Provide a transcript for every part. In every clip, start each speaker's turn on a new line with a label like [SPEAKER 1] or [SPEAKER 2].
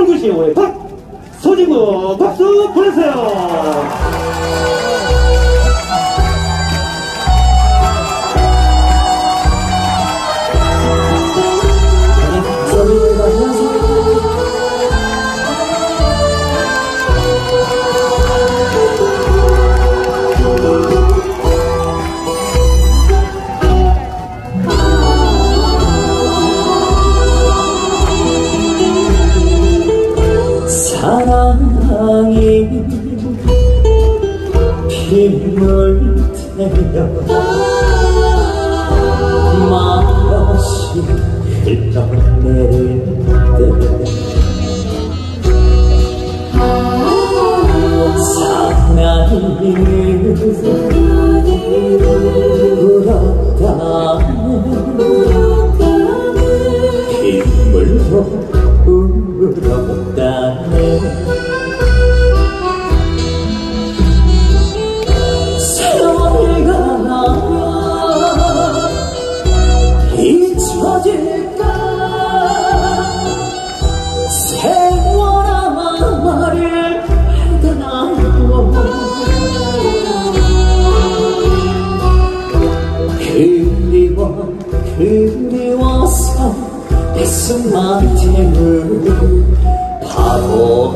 [SPEAKER 1] 강구시오의 박소진군 박수 보내세요.
[SPEAKER 2] 사랑이 빗물 태여 말없이 흘러내릴 때 사나이는 울었다네 빗물도 울었다네 세월이 가면 잊혀질까 세월아 말을 하더나요 그리워서 가슴만 태우는 바보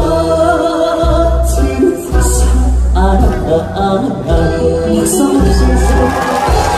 [SPEAKER 2] 같은 사랑 박수 한번 주세요.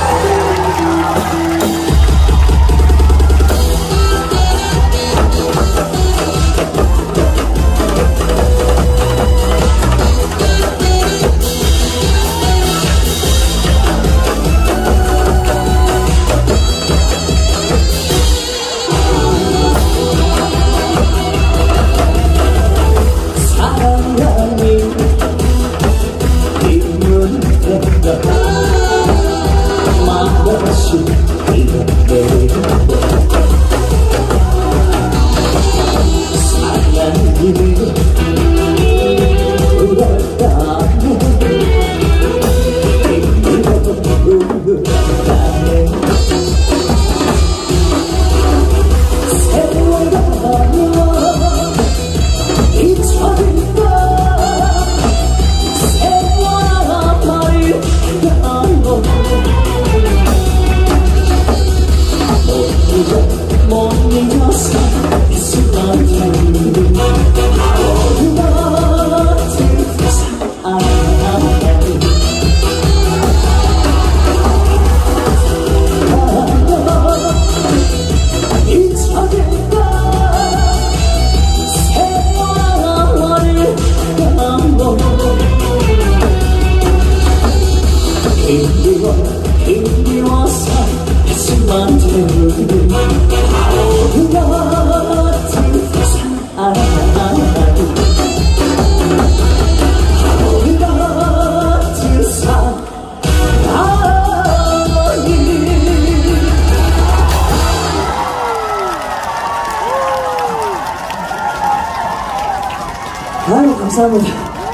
[SPEAKER 3] 아유 감사합니다.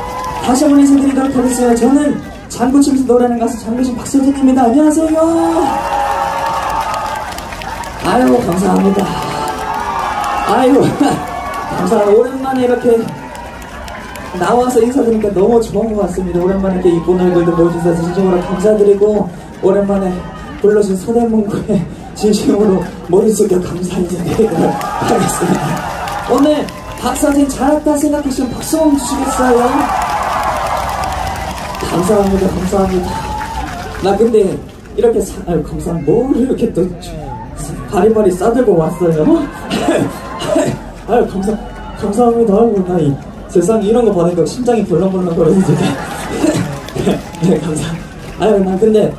[SPEAKER 3] 다시 한번 인사드리도록 하겠습니다. 저는 장구 치면서 노래하는 가수 장구신 박소진입니다. 안녕하세요. 아유 감사합니다. 아유 감사합니다. 오랜만에 이렇게 나와서 인사드리니까 너무 좋은 것 같습니다. 오랜만에 이렇게 이쁜 얼굴도 보여주셔서 진심으로 감사드리고 오랜만에 불러준 소대문구에 진심으로 머릿속에 감사 인사드리도록 하겠습니다. 오늘 박서진 잘했다 생각하시면 박수 한번 주시겠어요? 감사합니다. 감사합니다. 나 근데 이렇게 아유 감사합니다. 뭘 이렇게 또 바리바리 싸들고 왔어요? 아유 감사합니다. 아이고 나 이 세상 이런 거 보니까 심장이 벌렁벌렁 거려서 지금 네 아유 나 근데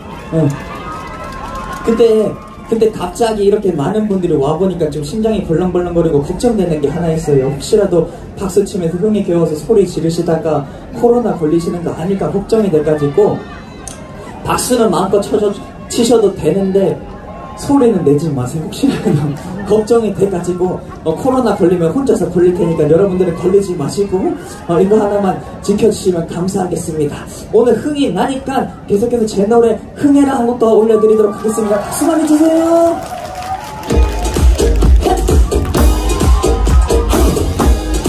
[SPEAKER 3] 그때 갑자기 이렇게 많은 분들이 와보니까 좀 심장이 벌렁벌렁거리고 걱정되는 게 하나 있어요. 혹시라도 박수 치면서 흥이 겨워서 소리 지르시다가 코로나 걸리시는 거 아닐까 걱정이 돼가지고 박수는 마음껏 치셔도 되는데 소리는 내지 마세요. 혹시라도 걱정이 돼가지고 코로나 걸리면 혼자서 걸릴 테니까 여러분들은 걸리지 마시고 이거 하나만 지켜주시면 감사하겠습니다. 오늘 흥이 나니까 계속해서 제 노래 흥해라 한 곡 더 올려드리도록 하겠습니다. 박수 많이 주세요.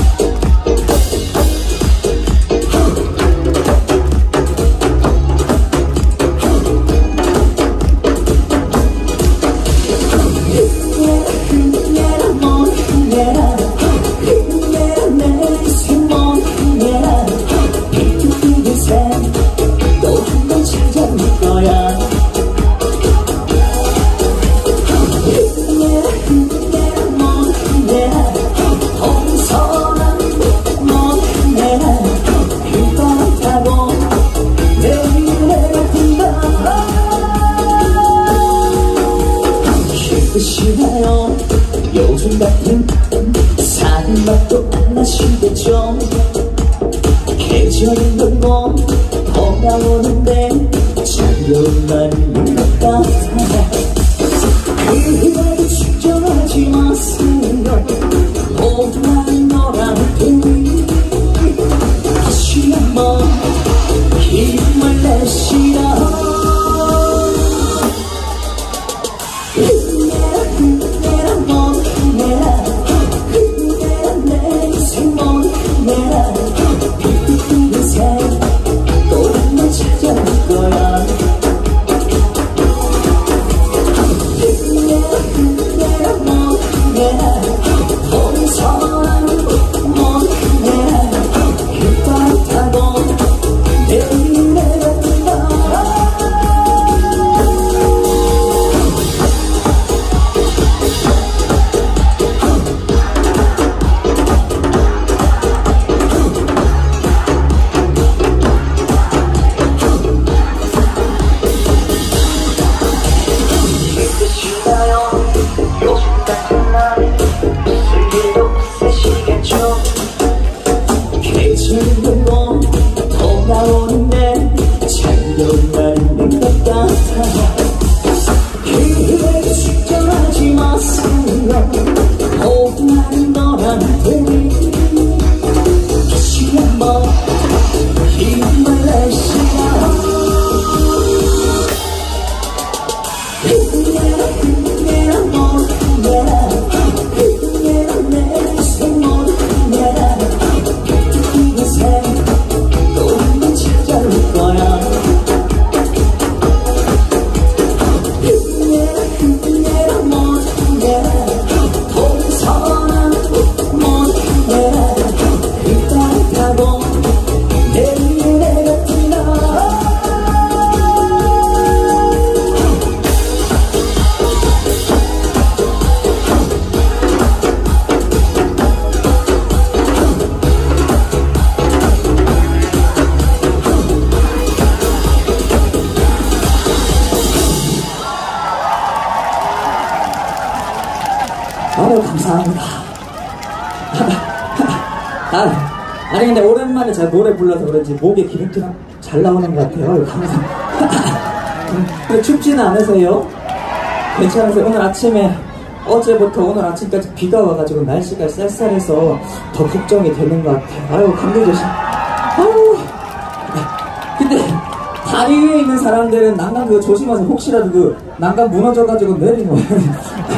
[SPEAKER 2] 흥내라 뭐 흥내라 흥내라 내 인생 뭐 흥내라 비투비는 또 한 번 찾아올 거야 흥내라 흥내라 뭐 흥내라 동서남 뭐 흥내라 휘바람 타고 내일을 든다 힘드시나요 요즘 같은 사는 맛도 안 나시겠죠 계절은 돌고 돌아오는데 차가운 날인 것 같아 그래도 걱정하지 마세요 오만 너라도 다시 한번 힘을 내시라 흥내라 흥내라 뭐 흥내라 흥내라 내 인생 뭐 흥내라 비투비는 또 한 번 찾아올 거야 흥내라 흥내라 뭐 흥내라 동서남 뭐 흥내라 휘바람 타고 내일을 든다 요즘 같은 날 있을 일도 없으시겠죠 계절은 돌고 돌아오는데 차가운 날인 것 같아 그래도 걱정하지 마세요 오만 너라도 다시 한번 힘을 내시라 흥내라 흥내라 뭐 흥내라 흥내라 내 인생 뭐 흥내라 비투비는 또 한 번 찾아올 거야 흥내라 흥내라 뭐 흥내라 동서남 뭐 흥내라 휘바람 타고 내일을 든다 아유 감사합니다 아니 근데 오랜만에 제가 노래 불러서 그런지 목에 기름기가 잘 나오는 것 같아요 아유 감사합니다 근데 춥지는 않으세요? 괜찮으세요? 오늘 아침에 어제부터 오늘 아침까지 비가 와가지고 날씨가 쌀쌀해서 더 걱정이 되는 것 같아요 아유 감기 조심 아유 근데 다리 위에 있는 사람들은 난간 그거 조심하세요 혹시라도 그 난간 무너져가지고 내리는 거예요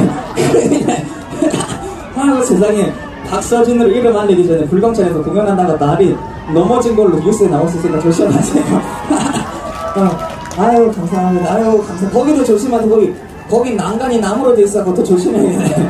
[SPEAKER 2] 아유 세상에 박서진으로 이름 알리기 전에 불광천에서 공연한다가 날이 넘어진 걸로 뉴스에 나왔으니까 조심하세요 아유 감사합니다 아유 감사합니다 거기도 조심하세요 거기 난간이 나무로 돼 있어 그것도 조심해야겠네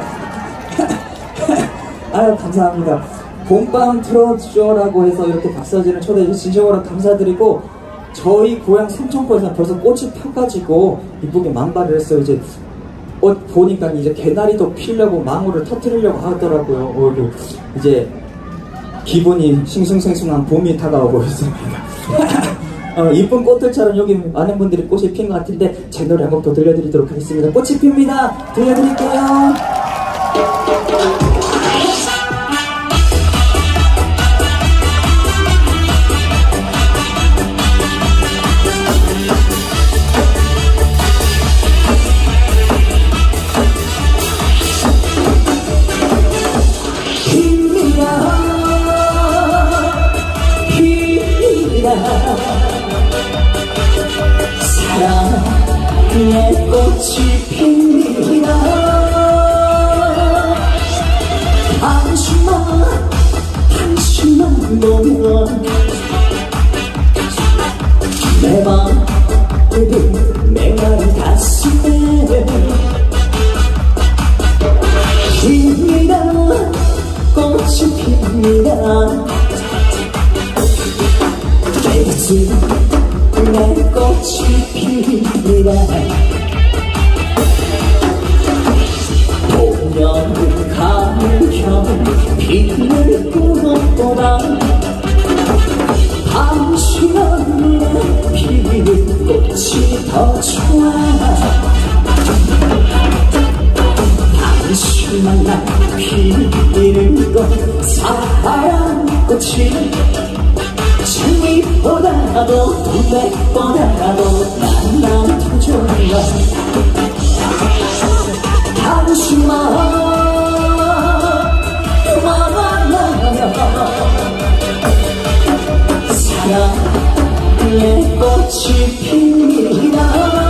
[SPEAKER 2] 아유 감사합니다 봄밤 틀어줘라고 해서 이렇게 박서진을 초대해 주셔서 진심으로 감사드리고 저희 고향 삼천포에서는 벌써 꽃이 펴가지고 이쁘게 만발을 했어요 이제 보니까 이제 개나리도 피려고 망우를 터뜨리려고 하더라고요. 이제 기분이 싱숭생숭한 봄이 다가오고 있습니다. 이쁜 꽃들처럼 여기 많은 분들이 꽃이 핀 것 같은데 제 노래 한 곡 더 들려드리도록 하겠습니다. 꽃이 핍니다. 들려드릴게요. 사랑의 꽃이 핍니다.
[SPEAKER 3] 깨끗이 내 꽃이 피리라 보면 가면 피는 꽃보다 당신 얼굴에 피는 꽃이 더 좋아 당신만 나 피는 꽃 사랑꽃이 장미보다도 동백보다도 난 더 좋아 당신만 만나면 사랑의 꽃이 피나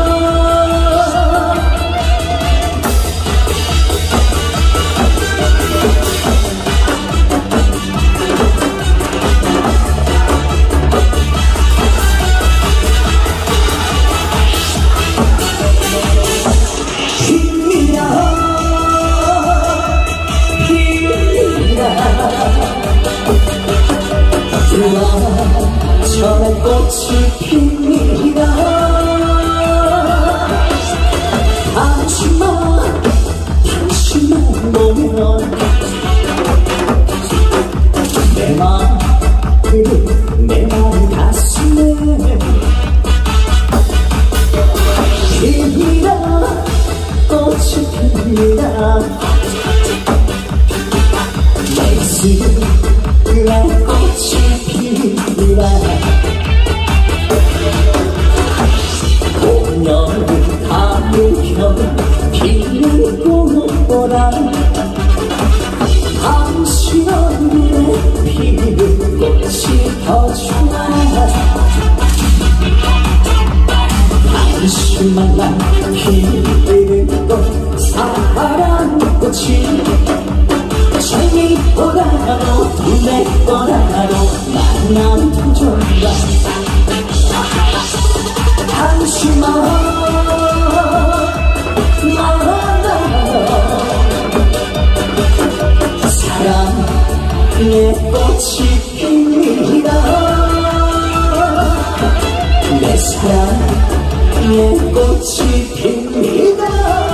[SPEAKER 3] 처음에 꽃이 핍니다 당신만 보면 내 마음 가슴에 핍니다 꽃이 핍니다 내 가슴에 꽃이 핍니다 보면 가면 피는 꽃보다 당신 얼굴에 피는 꽃이 더 좋아 당신만 난 피는 꽃 사랑꽃이 장미보다도 동백보다도 난 더 좋아 당신만 만나면 사랑의 꽃이 핍니다 내 사랑의 꽃이 핍니다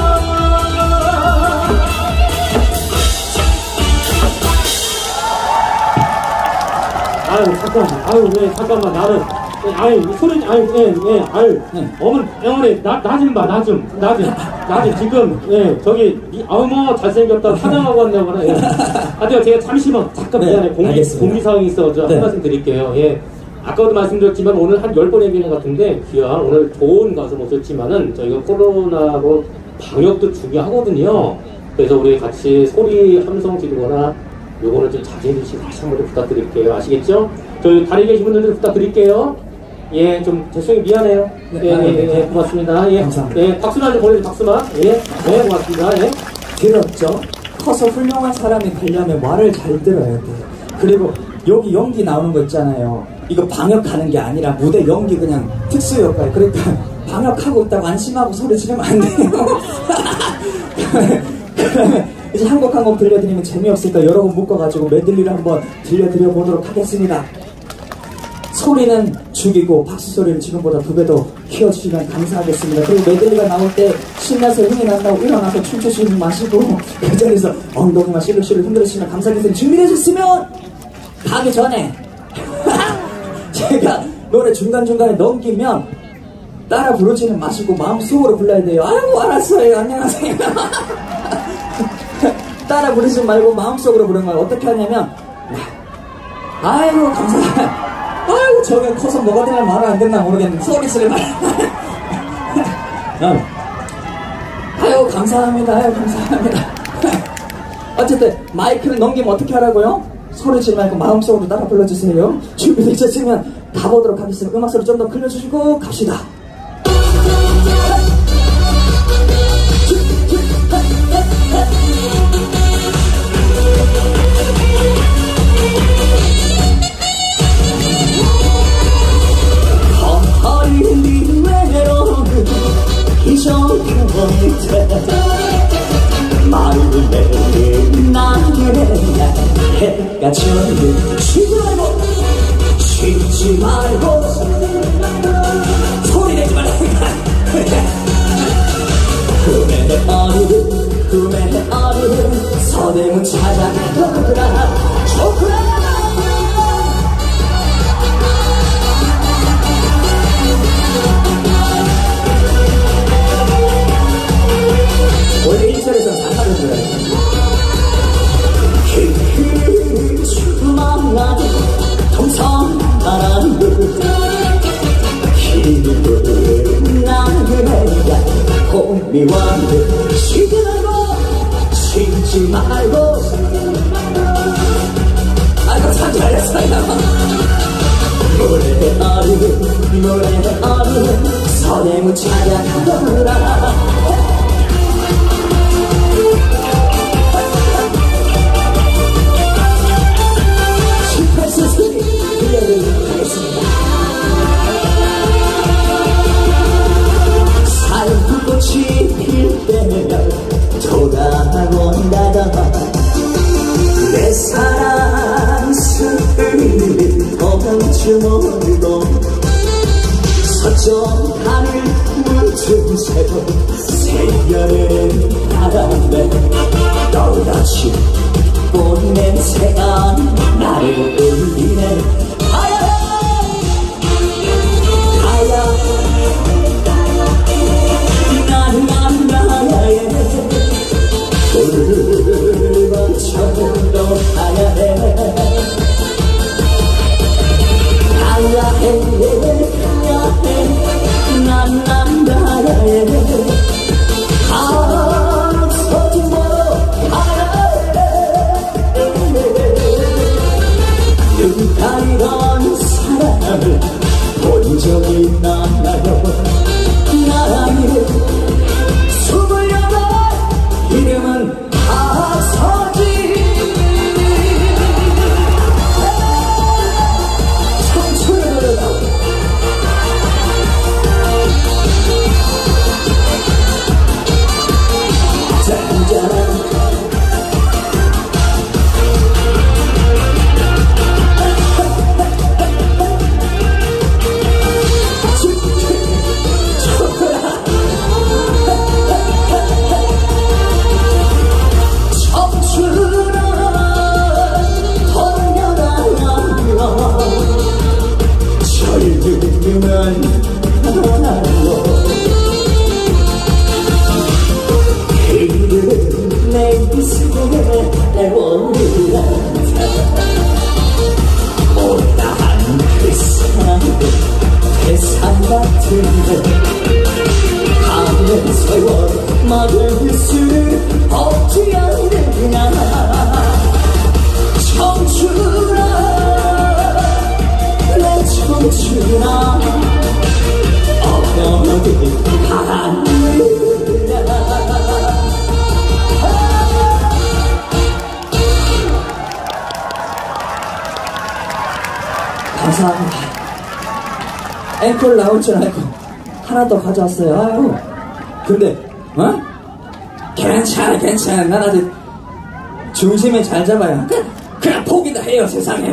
[SPEAKER 1] 아유 잠깐만 아유 네 잠깐만 나는 아유 소리 아유 예 아유 어머니 어머니 나 좀 봐 나 좀 지금 예 저기 아우 뭐 잘생겼다 사랑하고 왔나 예. 하여튼 제가 잠시만 잠깐 미안해 공기 상황이 있어 저 한 말씀 드릴게요 예 아까도 말씀드렸지만 오늘 한 10번 얘기한 것 같은데 귀한 오늘 좋은 가수 모셨지만은 저희가 코로나로 방역도 중요하거든요 그래서 우리 같이 소리 함성 지르거나 요거는 좀 자제해 주시고 다시 한번 부탁드릴게요. 아시겠죠? 저희 다리 계신 분들도 부탁드릴게요. 예, 좀 죄송해요. 미안해요.
[SPEAKER 3] 네,
[SPEAKER 1] 예, 고맙습니다. 예,
[SPEAKER 3] 감사합니다.
[SPEAKER 1] 예, 박수만 좀 보내주세요. 박수만. 예, 네, 고맙습니다. 예.
[SPEAKER 3] 들었죠? 커서 훌륭한 사람이 되려면 말을 잘 들어야 돼. 그리고 여기 연기 나오는 거 있잖아요. 이거 방역하는 게 아니라 무대 연기 그냥 특수 역할. 그러니까 방역하고 있다고 안심하고 소리 지르면 안 돼요. 그러면 이제 한 곡 한 곡 들려드리면 재미없으니까 여러 번 묶어가지고 메들리를 한번 들려드려 보도록 하겠습니다. 소리는 죽이고 박수 소리를 지금보다 2배 더 키워주시면 감사하겠습니다. 그리고 메들리가 나올 때 신나서 흥이 난다고 일어나서 춤추시지 마시고 그 자리에서 엉덩이만 실룩실룩 흔들으시면 감사하겠습니다. 준비되셨으면 가기 전에 제가 노래 중간중간에 넘기면 따라 부르지는 마시고 마음속으로 불러야 돼요. 아이고 알았어요. 안녕하세요. 따라 부르지 말고 마음속으로 부르는 거예요. 어떻게 하냐면 아이고 감사해요. 아이고 저게 커서 뭐가 되나 말을 안 됐나 모르겠는데 소리를 말 아이고 감사합니다. 아이고 감사합니다. 어쨌든 마이크를 넘기면 어떻게 하라고요? 소리 지르지 말고 마음속으로 따라 불러주세요. 준비되셨으면 가보도록 하겠습니다. 음악 소리 좀 더 클려주시고 갑시다. 말을 내 나를 해 내가 전부 쉬지 말고 쉬지 말고 소리 내지 말고 꿈의 어른 서대문 찾아가더라 좋구나 원래 인천에서 사사를 불러요 주만나는 동성나라는 힘을 나그네가 호미왕을 쉬지 말고 아이고 참 잘했어요 노래 어른 서대문 찾아가더라 18세 들려드리도록 하겠습니다 살구꽃이 필 때면 돌아온다던 내 사랑 스를 멈추 모르고 서쪽 하늘 문틈 새도 새별은 바람에 떠올라치 꽃 냄새가 나를 울리네 나야에 불을 맞춰도 가야해 난 가야해 서진 보러 가야해 누가 이런 사랑을 본 적이 있나요 나의 28 이름은 박서진 청춘의 노래다 짠짠 막을 수 없지 않느냐 청춘아 내 청춘아 어디 가느냐 감사합니다 앵콜 나올 줄 알고 하나 더 가져왔어요 아유 근데 괜찮아 난 아직 중심을 잘 잡아요 그냥 포기도 해요 세상에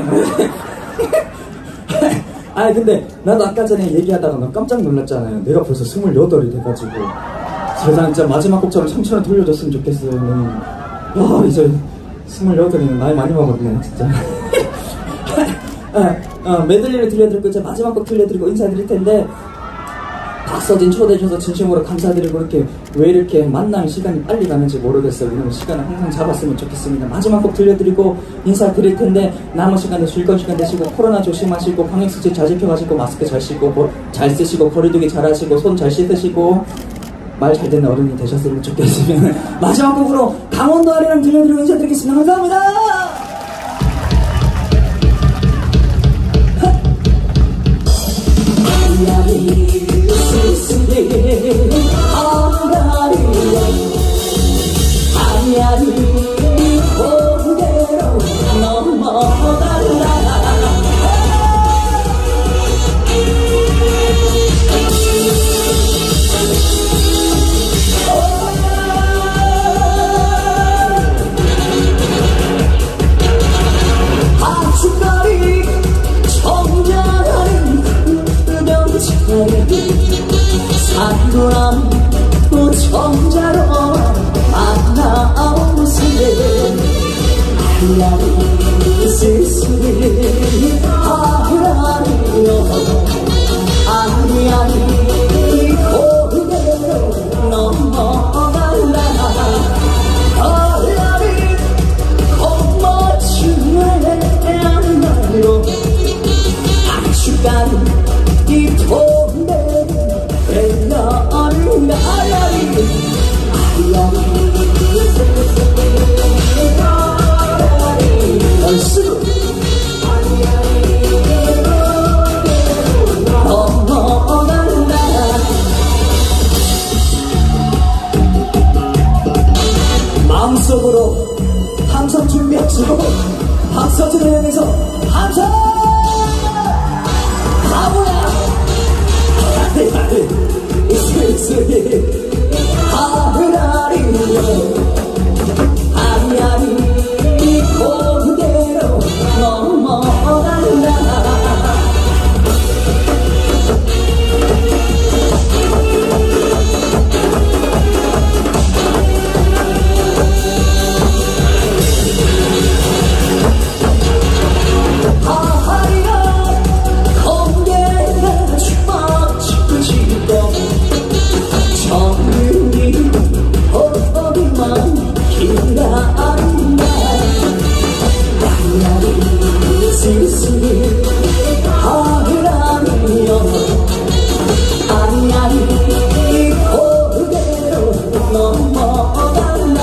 [SPEAKER 3] 아니 근데 나도 아까 전에 얘기하다가 나 깜짝 놀랐잖아요 내가 벌써 28이 돼가지고 세상 진짜 마지막 곡처럼 청춘을 돌려줬으면 좋겠어요 와 이제 28이면 나이 많이 먹었네 진짜 메들리를 들려드리고 이제 마지막 곡 들려드리고 인사드릴 텐데 박서진 초대해주셔서 진심으로 감사드리고 이렇게 왜 이렇게 만나는 시간이 빨리 가는지 모르겠어요. 왜냐면 시간을 항상 잡았으면 좋겠습니다. 마지막 곡 들려드리고 인사드릴 텐데 남은 시간에 즐거운 시간 되시고 코로나 조심하시고 방역수칙 잘 지켜가시고 마스크 잘 쓰시고 잘 쓰시고 거리두기 잘 하시고 손 잘 씻으시고 말 잘 되는 어른이 되셨으면 좋겠으면 마지막 곡으로 강원도 아리랑 들려드리고 인사드리겠습니다. 감사합니다. 고개로 넘어간다 아니아니 쓸쓸히 하라니요 아니아니 고개로 넘어갈라 어려린 꽃모춤의 양말로 아주간 이 동네 벨라를 아야리 마음속으로 함성 준비하시고 박서준을 향해서 함성! 바보야! 아니 슬슬히 하늘아리요 아니아니 이 고대로 넘어간다 하하리야 공개가 주먹 짚고 정은이 어디만 기다린다 아니아니 쓸쓸히 하늘아니여 아니아니 이 고대로 넘어간다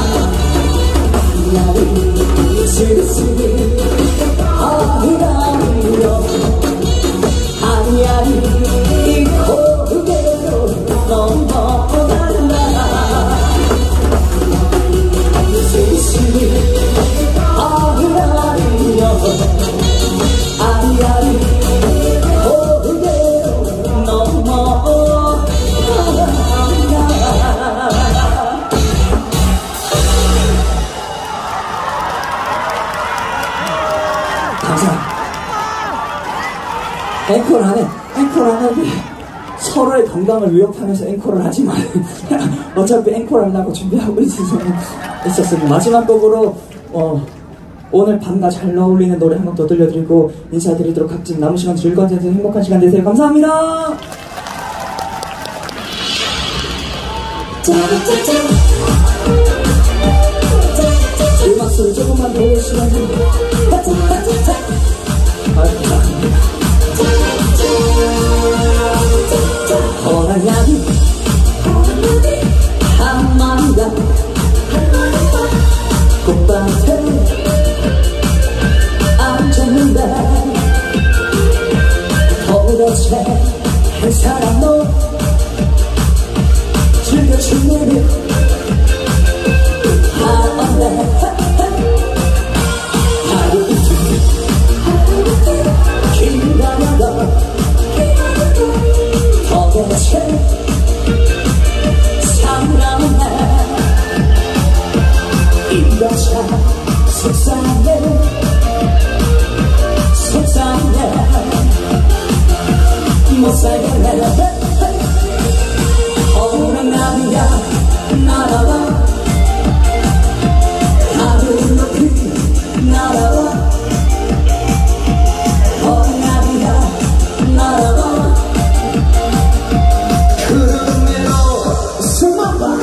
[SPEAKER 3] 아니아니 쓸쓸히 하늘아니여 아니아니 이 고대로 넘어간다 쓸쓸히 하늘아니여 아니아니 고대로 넘어간다 감사합니다. 앵콜 안 하는데 서로의 건강을 위협하면서 앵콜을 하지만 어차피 앵콜 하려고 준비하고 있었습니다. 마지막 곡으로 오늘 밤과 잘 어울리는 노래 한 곡 더 들려드리고 인사드리도록 하겠습니다. 남은 시간 즐거운 시간 행복한 시간 되세요. 감사합니다. 음악 소리 조금만 더 오시면 허나야기 한마디가 꽃밭에 앉았는데 도대체 한 사람도 즐겨주는 하는데 하루 이틀 기다려도 도대체 사랑해 이러자 속상해 못 살겠네 오는 날이야 날아와 하늘 높이 날아와 오는 날이야 날아와 구름 위로 숨어봐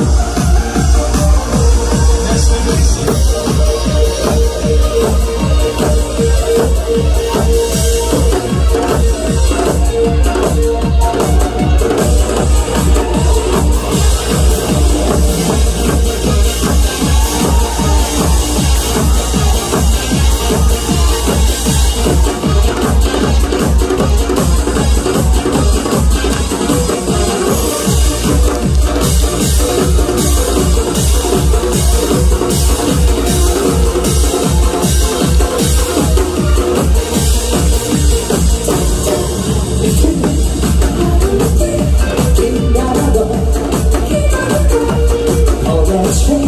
[SPEAKER 3] 도대체